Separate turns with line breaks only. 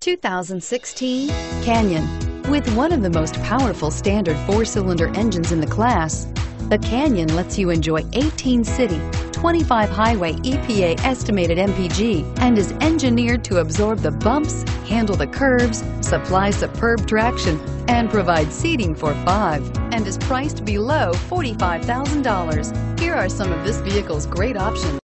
2016 Canyon. With one of the most powerful standard four-cylinder engines in the class, the Canyon lets you enjoy 18 city, 25 highway EPA estimated MPG and is engineered to absorb the bumps, handle the curves, supply superb traction, and provide seating for 5, and is priced below $45,000. Here are some of this vehicle's great options: